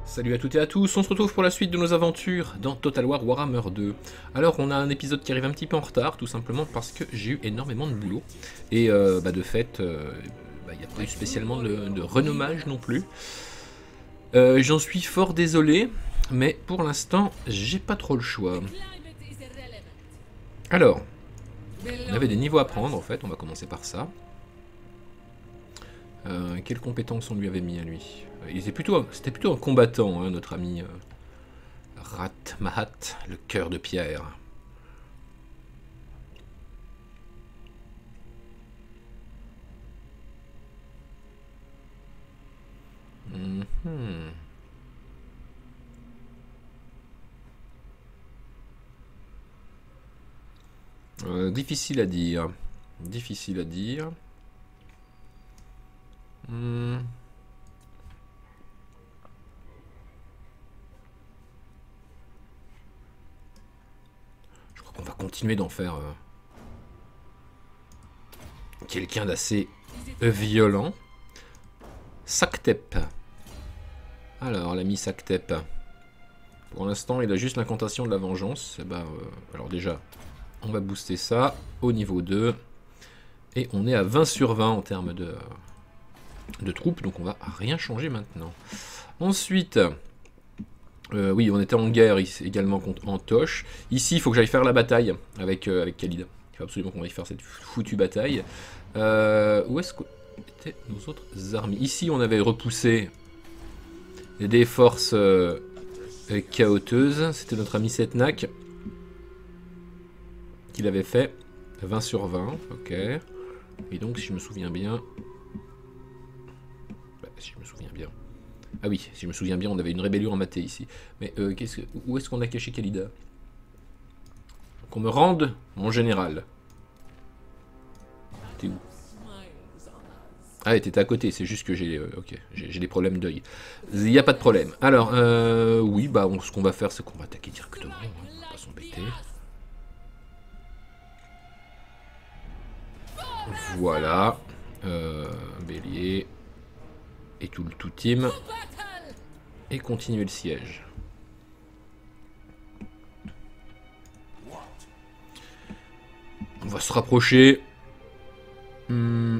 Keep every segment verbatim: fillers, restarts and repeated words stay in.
Salut à toutes et à tous, on se retrouve pour la suite de nos aventures dans Total War Warhammer deux. Alors on a un épisode qui arrive un petit peu en retard, tout simplement parce que j'ai eu énormément de boulot. Et euh, bah de fait, il euh, n'y bah, a pas eu spécialement de, de renommage non plus. Euh, J'en suis fort désolé, mais pour l'instant, j'ai pas trop le choix. Alors, on avait des niveaux à prendre en fait, on va commencer par ça. Euh, quelles compétences on lui avait mis à lui? Il était plutôt, c'était plutôt un combattant, hein, notre ami euh, Rat Mahat, le cœur de pierre. Mm-hmm. euh, difficile à dire. Difficile à dire. Hmm. Je crois qu'on va continuer d'en faire euh, quelqu'un d'assez violent. Saktep. Alors, l'ami Saktep. Pour l'instant, il a juste l'incantation de la vengeance. Et bah, euh, alors déjà, on va booster ça au niveau deux. Et on est à vingt sur vingt en termes de, de troupes, donc on va rien changer maintenant. Ensuite, euh, oui, on était en guerre ici, également contre Antoche. Ici, il faut que j'aille faire la bataille avec, euh, avec Khalid. Il faut absolument qu'on aille faire cette foutue bataille. Euh, où est-ce qu'étaient nos autres armées? Ici, on avait repoussé des forces euh, chaoteuses. C'était notre ami Setnak qui l'avait fait. vingt sur vingt, ok. Et donc, si je me souviens bien... Bah, si je me souviens bien... Ah oui, si je me souviens bien, on avait une rébellion en maté ici. Mais euh, qu'est-ce que... où est-ce qu'on a caché Khalida? Qu'on me rende mon général. T'es où? Ah, t'étais à côté, c'est juste que j'ai euh, ok, j'ai des problèmes d'œil. Il n'y a pas de problème. Alors, euh, oui, bah, on, ce qu'on va faire, c'est qu'on va attaquer directement. Hein, on va pas s'embêter. Voilà. Euh, bélier. Et tout le tout team. Et continuer le siège. On va se rapprocher. Hmm.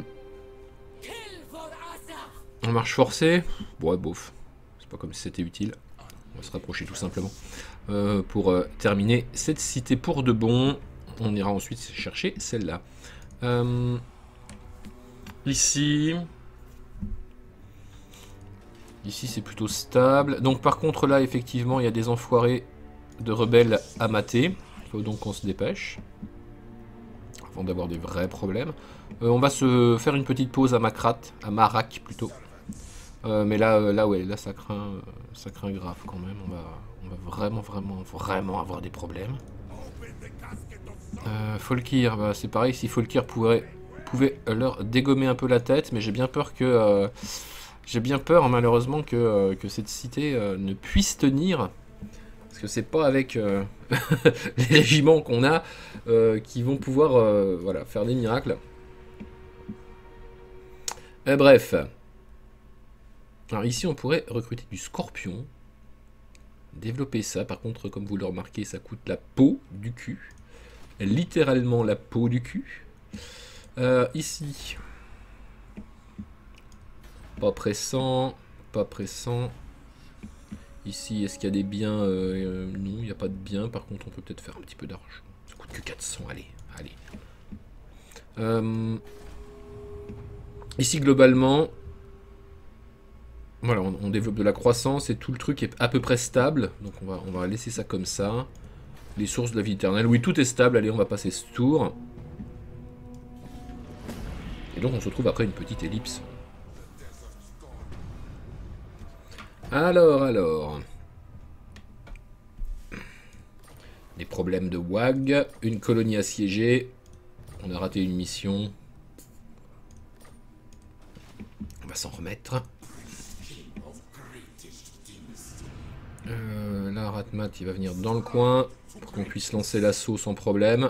En marche forcée. Ouais, bof. C'est pas comme si c'était utile. On va se rapprocher tout simplement. Euh, pour euh, terminer cette cité pour de bon. On ira ensuite chercher celle-là. Euh, ici... Ici c'est plutôt stable. Donc par contre là effectivement il y a des enfoirés de rebelles à mater. Il faut donc qu'on se dépêche. Avant d'avoir des vrais problèmes. Euh, on va se faire une petite pause à Makrat, à Marak plutôt. Euh, mais là, euh, là ouais, là ça craint, euh, ça craint grave quand même. On va, on va vraiment, vraiment, vraiment avoir des problèmes. Euh, Folkir, bah, c'est pareil. Si Folkir pouvait, pouvait leur dégommer un peu la tête, mais j'ai bien peur que... Euh, J'ai bien peur, malheureusement, que, euh, que cette cité euh, ne puisse tenir. Parce que c'est pas avec euh, les régiments qu'on a euh, qui vont pouvoir euh, voilà, faire des miracles. Euh, bref. Alors ici, on pourrait recruter du scorpion. Développer ça. Par contre, comme vous le remarquez, ça coûte la peau du cul. Littéralement la peau du cul. Euh, ici... Pas pressant, pas pressant. Ici, est-ce qu'il y a des biens euh, Non, il n'y a pas de biens. Par contre, on peut peut-être faire un petit peu d'argent. Ça coûte que quatre cents, allez, allez. Euh, ici, globalement, voilà, on, on développe de la croissance et tout le truc est à peu près stable. Donc, on va, on va laisser ça comme ça. Les sources de la vie éternelle. Oui, tout est stable. Allez, on va passer ce tour. Et donc, on se retrouve après une petite ellipse. Alors, alors. Des problèmes de W A G. Une colonie assiégée. On a raté une mission. On va s'en remettre. Euh, là, Ratmat, il va venir dans le coin. Pour qu'on puisse lancer l'assaut sans problème.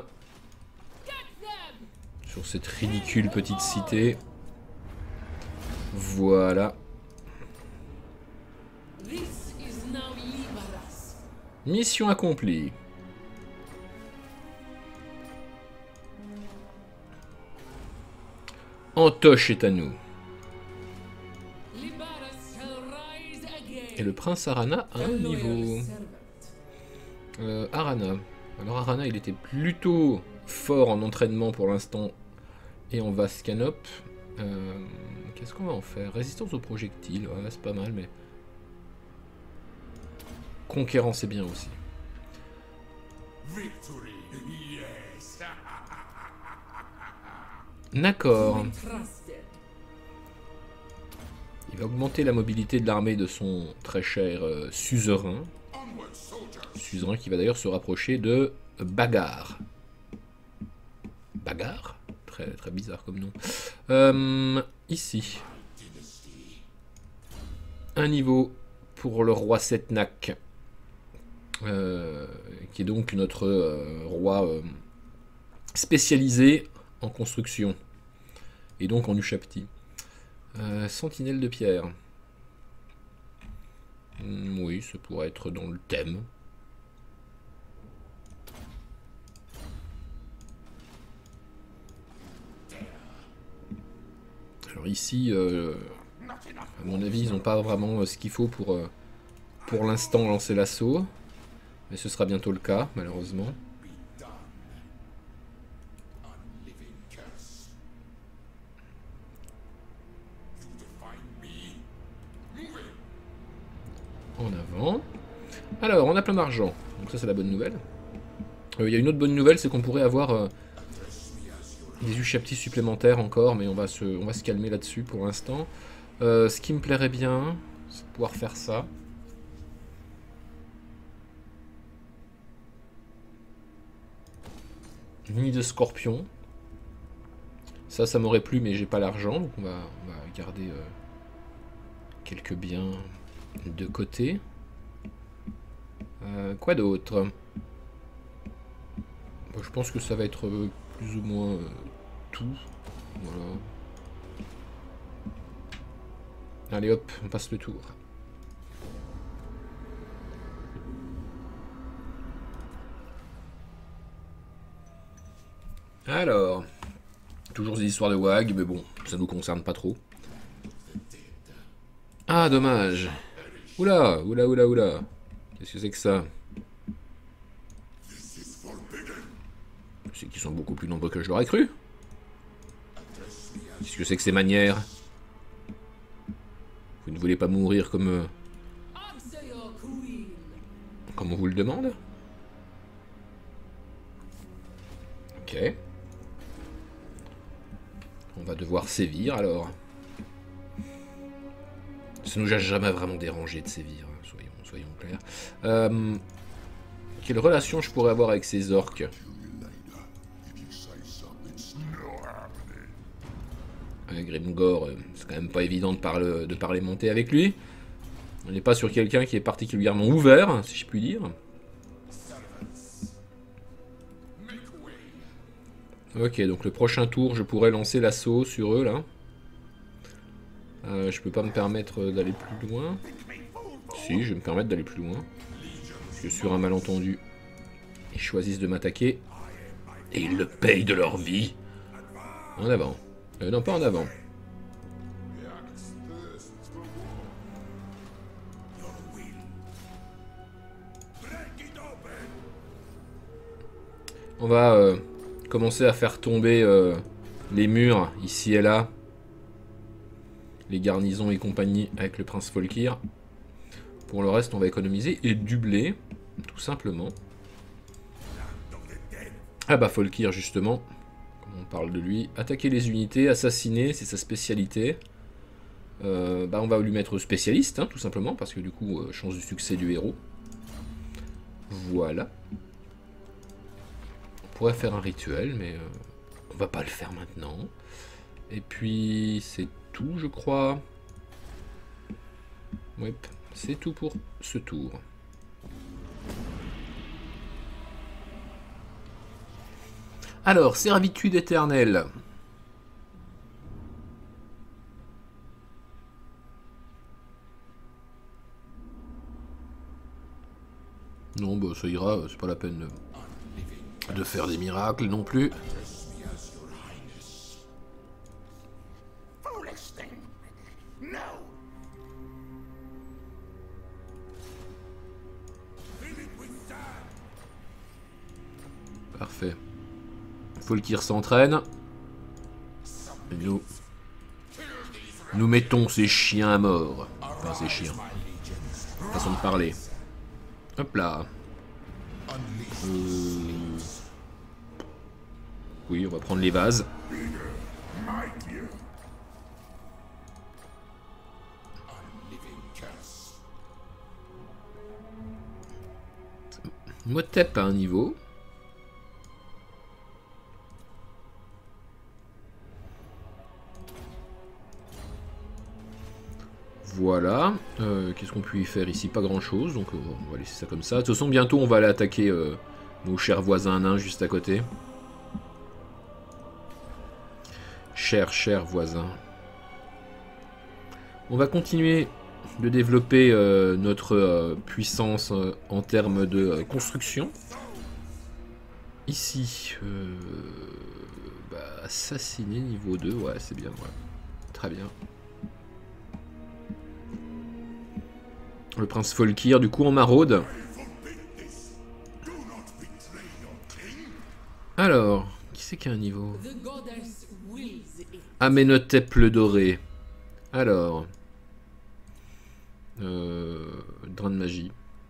Sur cette ridicule petite cité. Voilà. Mission accomplie. Antoche est à nous. Et le prince Arana a un niveau. Euh, Arana. Alors Arana, il était plutôt fort en entraînement pour l'instant et en Vascanop. Euh, Qu'est-ce qu'on va en faire? Résistance aux projectiles, ouais, c'est pas mal, mais... Conquérant, c'est bien aussi. D'accord. Il va augmenter la mobilité de l'armée de son très cher euh, suzerain. Suzerain qui va d'ailleurs se rapprocher de Bagarre. Bagarre? Très, très bizarre comme nom. Euh, ici. Un niveau pour le roi Setnak. Euh, qui est donc notre euh, roi euh, spécialisé en construction. Et donc en Ushabti. Euh, sentinelle de pierre. Hmm, oui, ça pourrait être dans le thème. Alors ici, euh, à mon avis, ils n'ont pas vraiment euh, ce qu'il faut pour, euh, pour l'instant lancer l'assaut. Mais ce sera bientôt le cas, malheureusement. En avant. Alors, on a plein d'argent. Donc ça, c'est la bonne nouvelle. Il euh, y a une autre bonne nouvelle, c'est qu'on pourrait avoir euh, des Ushabtis supplémentaires encore, mais on va se, on va se calmer là-dessus pour l'instant. Euh, ce qui me plairait bien, c'est pouvoir faire ça. Nid de scorpion. Ça, ça m'aurait plu, mais j'ai pas l'argent, donc on va, on va garder euh, quelques biens de côté. Euh, quoi d'autre? Bon, je pense que ça va être euh, plus ou moins euh, tout. Voilà. Allez hop, on passe le tour. Alors, toujours des histoires de W A G, mais bon, ça nous concerne pas trop. Ah, dommage. Oula, oula, oula, oula. Qu'est-ce que c'est que ça? C'est qu'ils sont beaucoup plus nombreux que je l'aurais cru. Qu'est-ce que c'est que ces manières? Vous ne voulez pas mourir comme... Euh, comme on vous le demande? Ok. On va devoir sévir alors. Ça nous a jamais vraiment dérangé de sévir, hein, soyons, soyons clairs. Euh, quelle relation je pourrais avoir avec ces orques? euh, Grimgor, euh, c'est quand même pas évident de, parle, de parler monter avec lui. On n'est pas sur quelqu'un qui est particulièrement ouvert, si je puis dire. Ok, donc le prochain tour, je pourrais lancer l'assaut sur eux, là. Euh, je peux pas me permettre d'aller plus loin. Si, je vais me permettre d'aller plus loin. Parce que sur un malentendu, ils choisissent de m'attaquer. Et ils le payent de leur vie. En avant. Euh, non, pas en avant. On va euh, commencer à faire tomber euh, les murs, ici et là. Les garnisons et compagnie avec le prince Folkir. Pour le reste, on va économiser et dubler, tout simplement. Ah bah Folkir, justement, comme on parle de lui. Attaquer les unités, assassiner, c'est sa spécialité. Euh, bah on va lui mettre spécialiste, hein, tout simplement, parce que du coup, euh, chance de succès du héros. Voilà. On pourrait faire un rituel, mais euh, on va pas le faire maintenant. Et puis, c'est tout, je crois. Oui, c'est tout pour ce tour. Alors, servitude éternelle. Non, bah ça ira, c'est pas la peine de, de faire des miracles non plus. Parfait. Folkir s'entraîne. Et nous... Nous mettons ces chiens à mort. Enfin, ces chiens. Façon de parler. Hop là. Euh... Oui, on va prendre les vases. Motep à un niveau. Voilà. Euh, Qu'est-ce qu'on peut y faire ici? Pas grand chose, donc euh, on va laisser ça comme ça. De toute façon, bientôt on va aller attaquer euh, nos chers voisins nains juste à côté. Chers, chers voisins. On va continuer de développer euh, notre euh, puissance euh, en termes de euh, construction. Ici, euh, bah, assassiner niveau deux, ouais, c'est bien, ouais. Très bien. Le prince Folkir, du coup, en maraude. Alors, qui c'est qui a un niveau? Amenhotep le doré. Alors. Euh, drain de magie.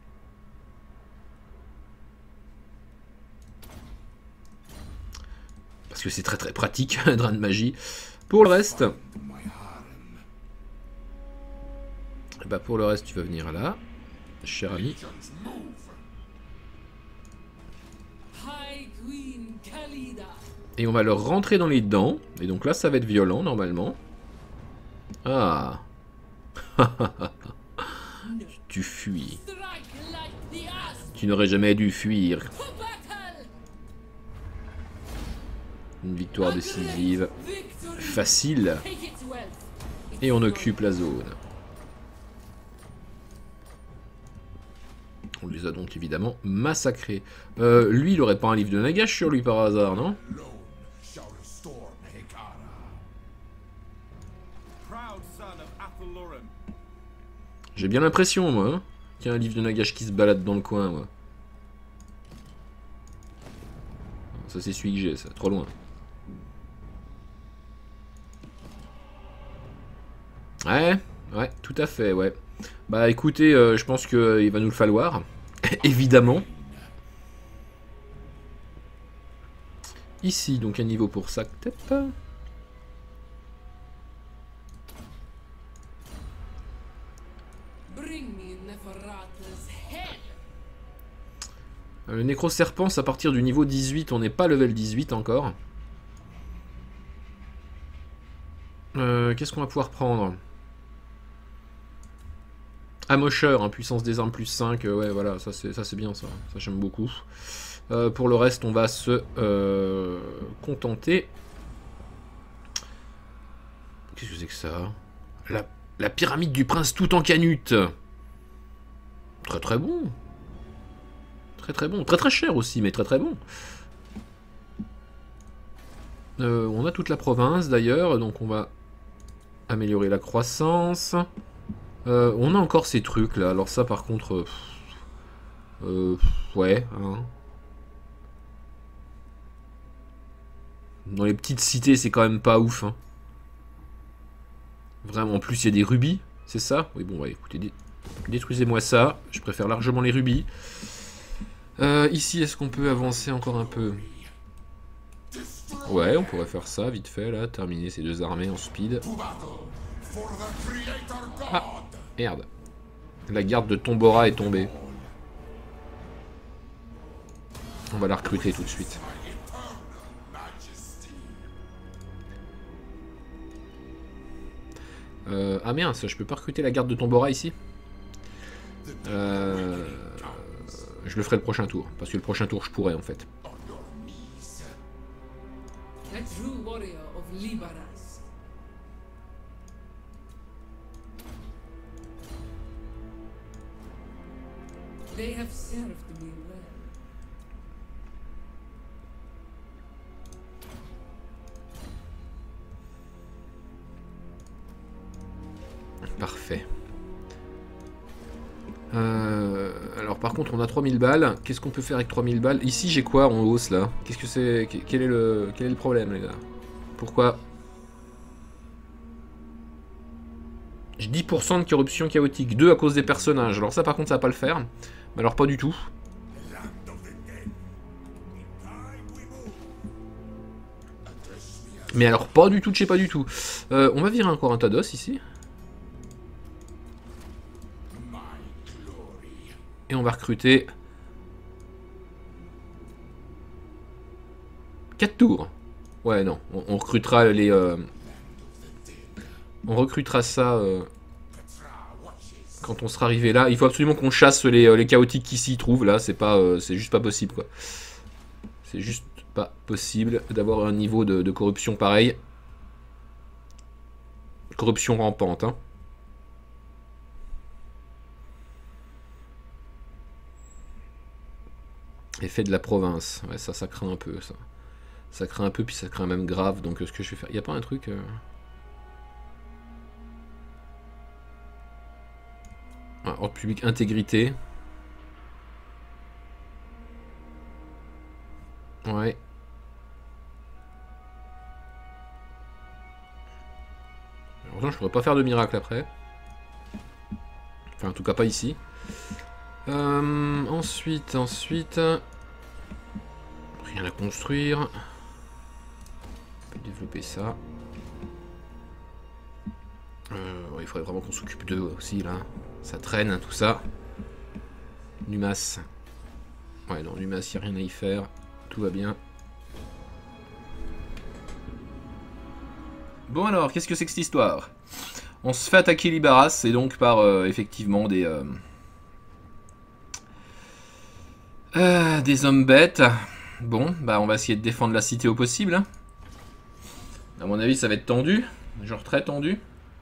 Parce que c'est très très pratique, un drain de magie. Pour le reste... Bah pour le reste, tu vas venir là, cher ami. Et on va leur rentrer dans les dents. Et donc là, ça va être violent, normalement. Ah. Tu fuis. Tu n'aurais jamais dû fuir. Une victoire décisive. Facile. Et on occupe la zone. On les a donc évidemment massacrés. Euh, lui, il aurait pas un livre de Nagash sur lui par hasard, non? J'ai bien l'impression, moi, hein, qu'il y a un livre de Nagash qui se balade dans le coin, moi. Ça, c'est celui que j'ai, ça. Trop loin. Ouais, ouais, tout à fait, ouais. Bah écoutez, euh, je pense qu'il euh, va nous le falloir. Évidemment. Ici, donc un niveau pour ça, peut-être. Le nécroserpence à partir du niveau dix-huit, on n'est pas level dix-huit encore. Euh, Qu'est-ce qu'on va pouvoir prendre? Amosher, hein, puissance des armes plus cinq, euh, ouais voilà, ça c'est bien ça, ça j'aime beaucoup. Euh, pour le reste, on va se euh, contenter. Qu'est-ce que c'est que ça? la, la pyramide du prince tout en canute. Très très bon. Très très bon. Très très cher aussi, mais très très bon. Euh, on a toute la province d'ailleurs, donc on va améliorer la croissance. Euh, on a encore ces trucs là, alors ça par contre... Euh, euh, ouais, hein. Dans les petites cités, c'est quand même pas ouf. Hein. Vraiment, en plus il y a des rubis, c'est ça? Oui, bon, ouais, écoutez, dé détruisez-moi ça. Je préfère largement les rubis. Euh, ici, est-ce qu'on peut avancer encore un peu? Ouais, on pourrait faire ça, vite fait, là. Terminer ces deux armées en speed. Ah, merde. La garde de Tombora est tombée. On va la recruter tout de suite. Euh, ah merde, ça, je peux pas recruter la garde de Tombora ici. Euh, je le ferai le prochain tour, parce que le prochain tour je pourrais en fait. They have served me well. Parfait. Euh, alors par contre on a trois mille balles. Qu'est-ce qu'on peut faire avec trois mille balles? Ici j'ai quoi en hausse là? Qu'est-ce que c'est? Quel est le quel est le problème les gars? Pourquoi? J'ai dix pour cent de corruption chaotique. deux à cause des personnages. Alors ça par contre ça va pas le faire. Mais alors pas du tout. Mais alors pas du tout de chez pas du tout. Euh, on va virer encore un tas d'os ici. Et on va recruter quatre tours. Ouais non, on, on recrutera les... Euh... On recrutera ça euh... quand on sera arrivé là. Il faut absolument qu'on chasse les, euh, les chaotiques qui s'y trouvent là. C'est pas, euh, c'est juste pas possible quoi. C'est juste pas possible d'avoir un niveau de, de corruption pareil. Corruption rampante hein. Effet de la province. Ouais, ça, ça craint un peu, ça. Ça craint un peu, puis ça craint même grave. Donc, ce que je vais faire... Il n'y a pas un truc... Euh... Ah, ordre public, intégrité. Ouais. Alors, je pourrais pas faire de miracle après. Enfin, en tout cas, pas ici. Euh, ensuite, ensuite... Rien à construire. On peut développer ça. Euh, ouais, il faudrait vraiment qu'on s'occupe d'eux aussi, là. Ça traîne, tout ça. Numas. Ouais, non, Numas, il n'y a rien à y faire. Tout va bien. Bon alors, qu'est-ce que c'est que cette histoire? On se fait attaquer Libaras, et donc par, euh, effectivement, des... Euh... Euh, des hommes bêtes. Bon, bah on va essayer de défendre la cité au possible. À mon avis, ça va être tendu. Genre très tendu.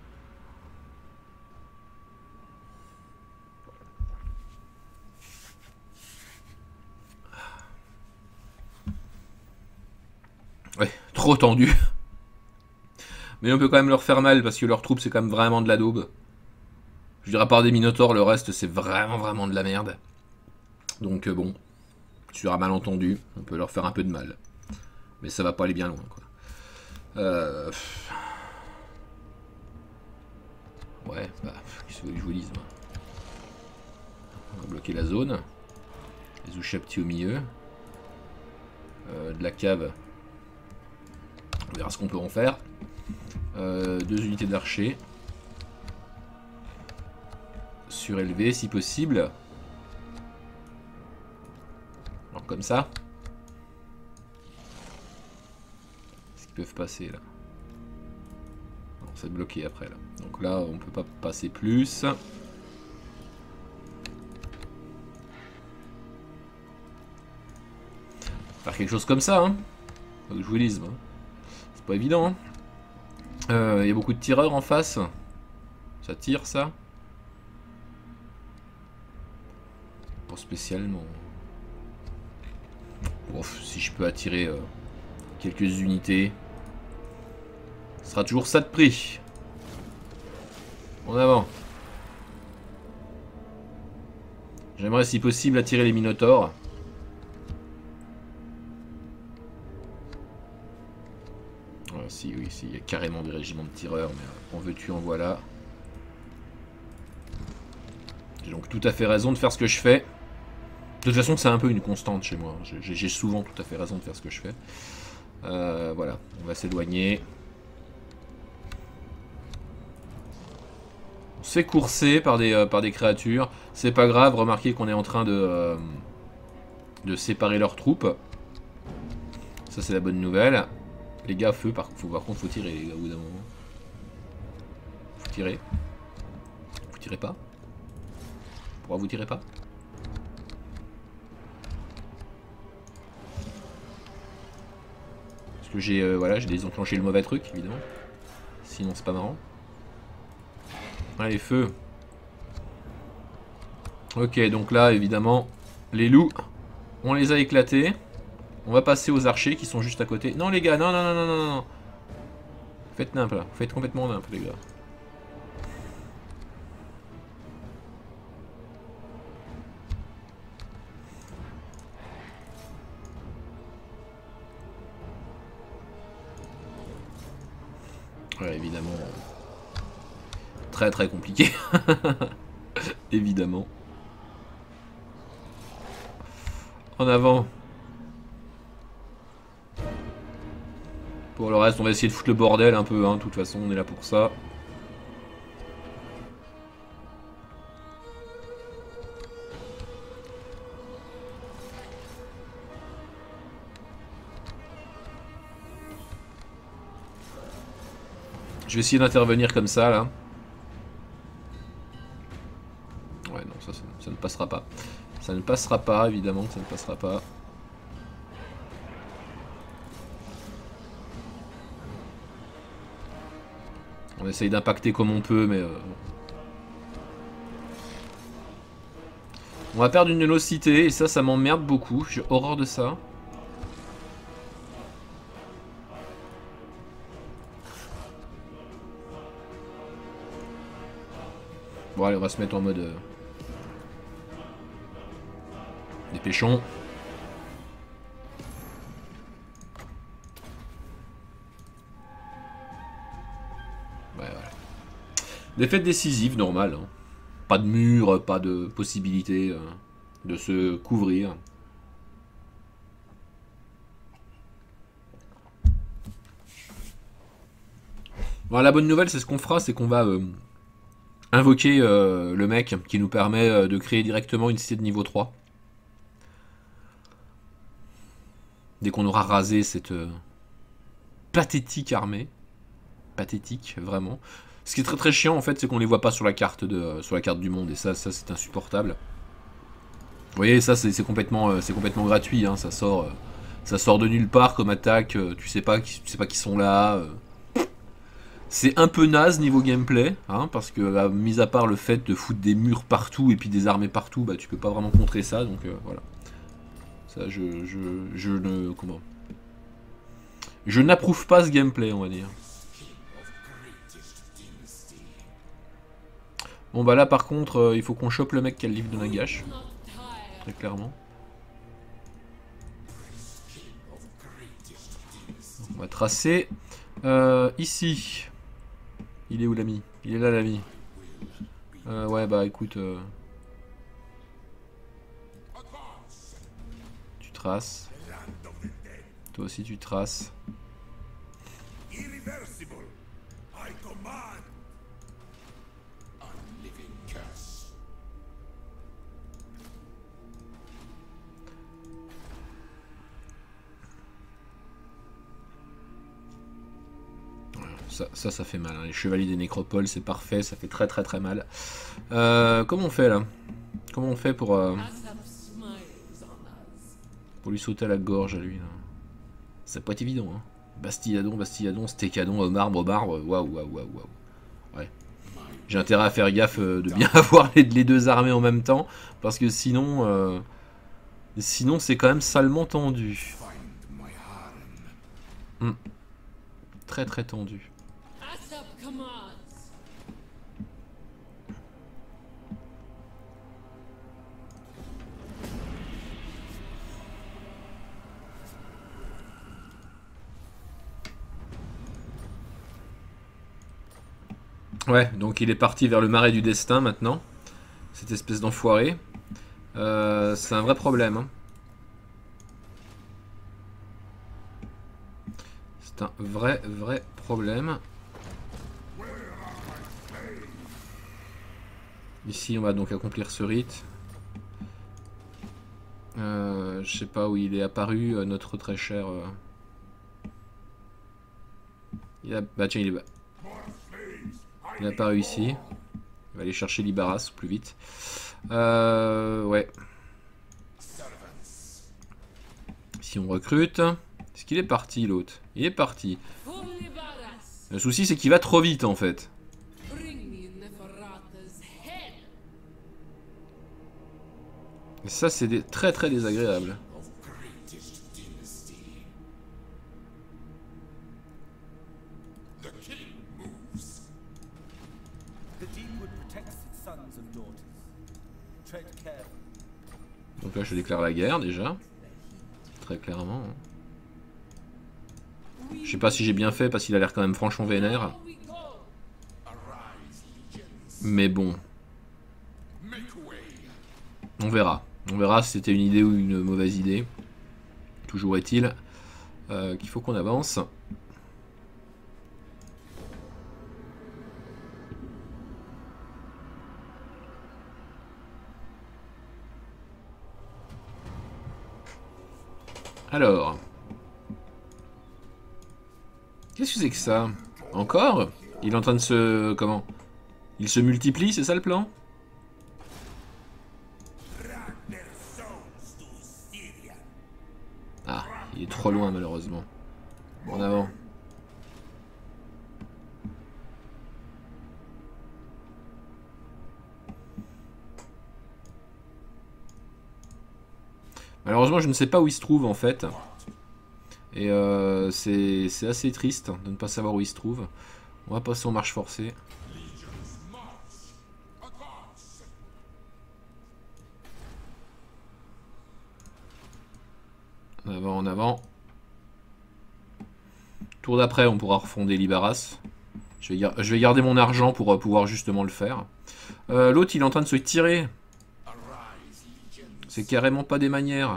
Ouais, trop tendu. Mais on peut quand même leur faire mal parce que leurs troupes c'est quand même vraiment de la daube. Je dirais à part des minotaures, le reste c'est vraiment vraiment de la merde. Donc euh, bon, sur un malentendu, on peut leur faire un peu de mal. Mais ça va pas aller bien loin quoi. Euh... Ouais, bah, qu'est-ce que je vous dise moi. On va bloquer la zone. Les Ushapti au milieu. Euh, de la cave. On verra ce qu'on peut en faire. Euh, deux unités d'archers. Surélevées si possible. Alors comme ça. Est-ce qu'ils peuvent passer là? Non, c'est bloqué après là. Donc là on peut pas passer plus. Faire quelque chose comme ça hein. Faut que je vous dise. Hein. C'est pas évident hein. Il euh, y a beaucoup de tireurs en face. Ça tire ça. Pas spécialement. Ouf, si je peux attirer euh, quelques unités. Ce sera toujours ça de prix. En avant. J'aimerais si possible attirer les minotaures. Ah, si, oui, si, il y a carrément des régiments de tireurs, mais en veux-tu, en voilà. J'ai donc tout à fait raison de faire ce que je fais. De toute façon, c'est un peu une constante chez moi. J'ai souvent tout à fait raison de faire ce que je fais. Euh, voilà, on va s'éloigner. On se fait courser par des, euh, par des créatures. C'est pas grave, remarquez qu'on est en train de, euh, de séparer leurs troupes. Ça, c'est la bonne nouvelle. Les gars, feu, par, faut, par contre, faut tirer, les gars, au bout d'un moment. Faut tirer. Vous tirez pas? Pourquoi vous tirez pas? Parce que j'ai euh, voilà, j'ai désenclenché le mauvais truc, évidemment. Sinon, c'est pas marrant. Allez, feu. Ok, donc là, évidemment, les loups, on les a éclatés. On va passer aux archers qui sont juste à côté. Non, les gars, non, non, non, non, non, non. Faites nimp, là. Faites complètement nimp, les gars. Ouais, évidemment. Très, très compliqué. Évidemment. En avant. Pour le reste, on va essayer de foutre le bordel un peu, hein. De toute façon, on est là pour ça. Je vais essayer d'intervenir comme ça, là. Ouais, non, ça, ça, ça ne passera pas. Ça ne passera pas, évidemment que ça ne passera pas. On essaye d'impacter comme on peut, mais... Euh... On va perdre une de nos cités, et ça, ça m'emmerde beaucoup. J'ai horreur de ça. Bon, allez, on va se mettre en mode... Euh... Dépêchons. Ouais, voilà. Défaite décisive, normale. Hein. Pas de mur, pas de possibilité euh, de se couvrir. Bon, la bonne nouvelle, c'est ce qu'on fera, c'est qu'on va... Euh, invoquer euh, le mec qui nous permet euh, de créer directement une cité de niveau trois. Dès qu'on aura rasé cette euh, pathétique armée. Pathétique, vraiment. Ce qui est très très chiant en fait, c'est qu'on les voit pas sur la carte de euh, sur la carte du monde, et ça, ça c'est insupportable. Vous voyez, ça c'est complètement, euh, c'est complètement gratuit, hein, ça sort, euh, ça sort de nulle part comme attaque. Euh, tu sais pas, tu sais pas qui sont là. Euh. C'est un peu naze niveau gameplay, hein, parce que, bah, mis à part le fait de foutre des murs partout et puis des armées partout, bah, tu peux pas vraiment contrer ça, donc euh, voilà. Ça, je, je, je ne... Comment Je n'approuve pas ce gameplay, on va dire. Bon, bah là, par contre, euh, il faut qu'on chope le mec qui a le livre de Nagash. Très clairement. On va tracer. Euh, ici... Il est où l'ami? Il est là l'ami. Euh, ouais bah écoute. Euh... Tu traces. Toi aussi tu traces. Ça, ça, ça fait mal. Hein. Les chevaliers des nécropoles, c'est parfait. Ça fait très très très mal. Euh, comment on fait là? Comment on fait pour... Euh, pour lui sauter à la gorge à lui là. C'est pas évident. Hein. Bastilladon, Bastilladon, Stécadon, au marbre, au marbre. Waouh, waouh, waouh, waouh. Ouais. J'ai intérêt à faire gaffe euh, de bien avoir les, les deux armées en même temps. Parce que sinon... Euh, sinon c'est quand même salement tendu. Hmm. Très très tendu. Ouais, donc il est parti vers le marais du destin maintenant. Cette espèce d'enfoiré. Euh, c'est un vrai problème. Hein. C'est un vrai, vrai problème. Ici, on va donc accomplir ce rite. Euh, je sais pas où il est apparu, euh, notre très cher... Euh... Il a... Bah tiens, il est... Bas. Il est apparu ici. Il va aller chercher Libaras plus vite. Euh, ouais. Si on recrute... Est-ce qu'il est parti l'autre? Il est parti. Le souci c'est qu'il va trop vite en fait. Et ça, c'est des... très très désagréable. Donc là, je déclare la guerre déjà. Très clairement. Je sais pas si j'ai bien fait parce qu'il a l'air quand même franchement vénère. Mais bon. On verra. On verra si c'était une idée ou une mauvaise idée. Toujours est-il euh, qu'il faut qu'on avance. Alors. Qu'est-ce que c'est que ça? Encore? Il est en train de se... Comment? Il se multiplie, c'est ça le plan? Ah, il est trop loin malheureusement. En avant. Malheureusement, je ne sais pas où il se trouve en fait. Et euh, c'est assez triste de ne pas savoir où il se trouve. On va passer en marche forcée. En avant, en avant. Tour d'après, on pourra refonder Lybaras. Je vais, je vais garder mon argent pour pouvoir justement le faire. Euh, L'autre, il est en train de se tirer. C'est carrément pas des manières.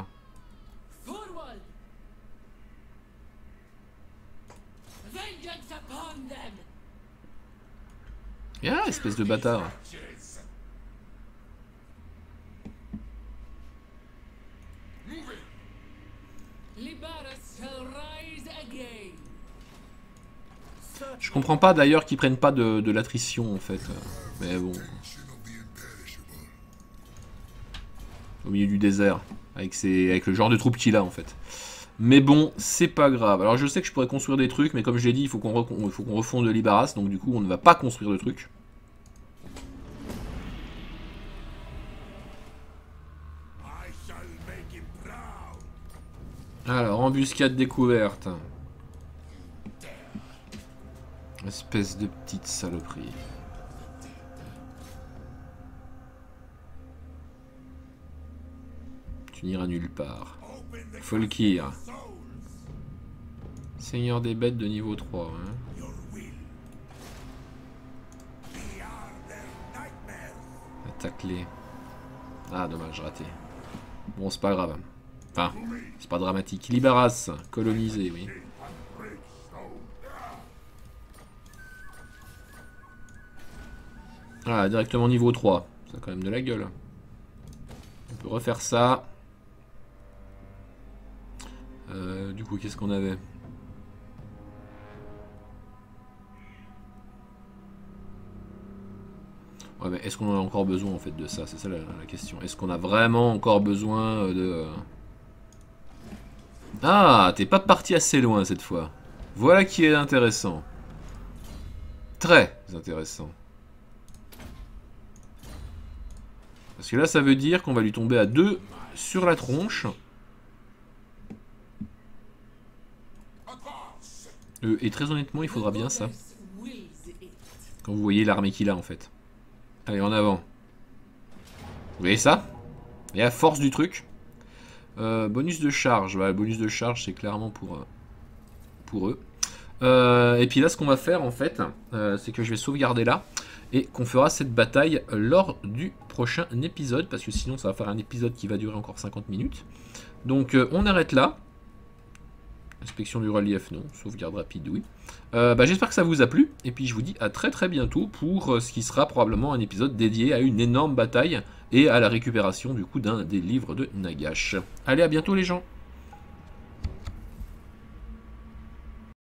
Ah, espèce de bâtard. Je comprends pas d'ailleurs qu'ils prennent pas de, de l'attrition en fait. Mais bon. Au milieu du désert. Avec, ses, avec le genre de troupe qu'il a en fait. Mais bon, c'est pas grave. Alors je sais que je pourrais construire des trucs, mais comme je l'ai dit, il faut qu'on qu'on refonde Lybaras. Donc du coup, on ne va pas construire de trucs. Alors, embuscade découverte. Espèce de petite saloperie. Tu n'iras nulle part. Folkir. Seigneur des bêtes de niveau trois. Hein. Attaque-les. Ah, dommage, raté. Bon, c'est pas grave. Enfin, c'est pas dramatique. Lybaras, colonisé, oui. Ah, directement niveau trois. Ça a quand même de la gueule. On peut refaire ça. Euh, du coup, qu'est-ce qu'on avait? Ouais, mais est-ce qu'on en a encore besoin en fait de ça? C'est ça la, la question. Est-ce qu'on a vraiment encore besoin de... Ah, t'es pas parti assez loin cette fois. Voilà qui est intéressant. Très intéressant. Parce que là, ça veut dire qu'on va lui tomber à deux sur la tronche. Euh, et très honnêtement, il faudra bien ça. Quand vous voyez l'armée qu'il a en fait. Allez, en avant. Vous voyez ça? Et à force du truc. Euh, bonus de charge. Bah, bonus de charge, c'est clairement pour, pour eux. Euh, et puis là, ce qu'on va faire, en fait, euh, c'est que je vais sauvegarder là. Et qu'on fera cette bataille lors du prochain épisode. Parce que sinon, ça va faire un épisode qui va durer encore cinquante minutes. Donc, euh, on arrête là. Inspection du relief, non. Sauvegarde rapide, oui. Euh, bah, j'espère que ça vous a plu. Et puis, je vous dis à très très bientôt pour euh, ce qui sera probablement un épisode dédié à une énorme bataille et à la récupération du coup d'un des livres de Nagash. Allez, à bientôt les gens.